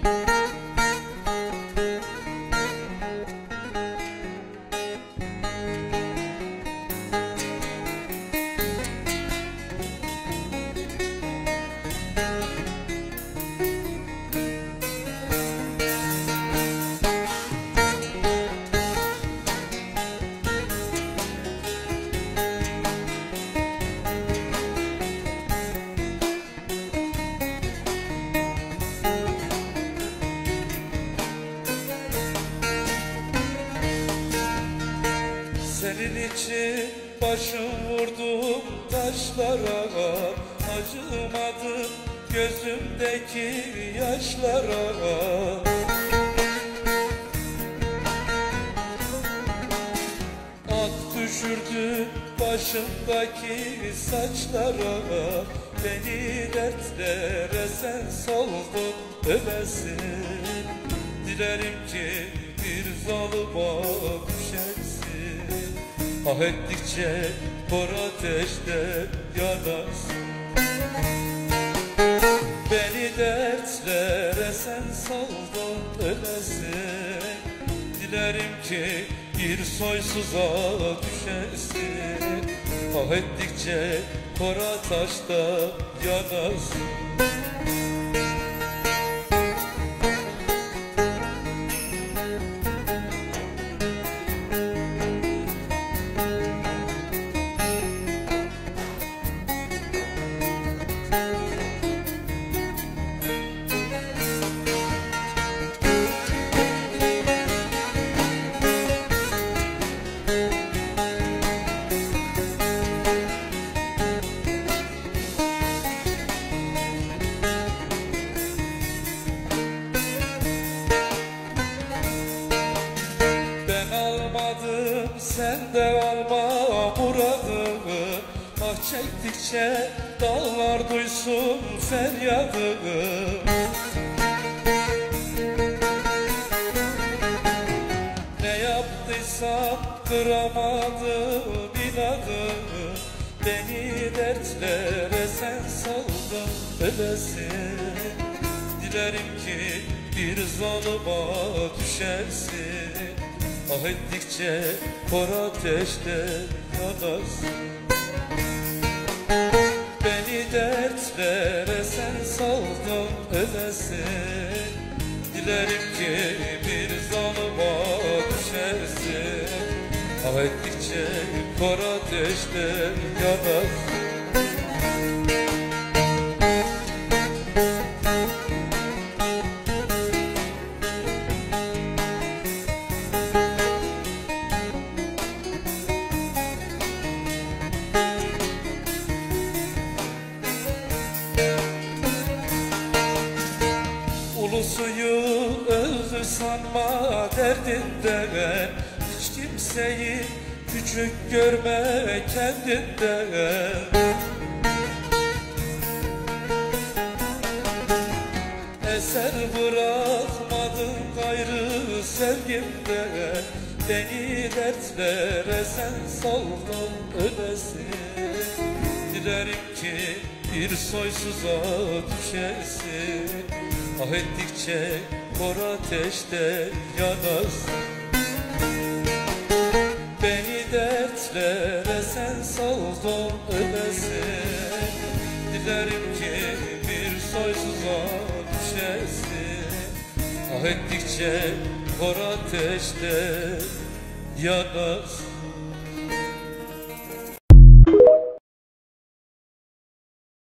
Senin için başım vurdum taşlara, acımadım gözümdeki yaşlara. Ak düşürdü başımdaki saçlara, beni dertlere sen soldun ölesin. Dilerim ki bir zalıma düşersin. Ah ettikçe kor ateşte yanarsın. Beni dertlere sen saldın ölesin. Dilerim ki bir soysuza düşersin. Ah ettikçe kor ateşte yanarsın. Sen de alma muradımı, ah çektikçe dağlar duysun feryadımı. Ne yaptıysam kıramadım inadımı. Beni dertlere sen saldın ölesin. Dilerim ki bir zalıma düşersin. Ah ettikçe kor ateşte yanarsın. Beni dertlere sen saldın ölesin. Dilerim ki bir zalıma düşersin. Ah ettikçe kor ateşte yanarsın. Ulusuyu öldü sanma derdinden, hiç kimseyi küçük görme kendinden. Eser bırakmadın gayrı sevgimden. Beni dertlere sen saldın ölesin. Dilerim ki bir soysuza düşersin. Ah ettikçe kor ateşte yanarsın. Beni dertlere sen saldın ölesin. Dilerim ki bir soysuza düşersin. Ah ettikçe kor ateşte yanarsın.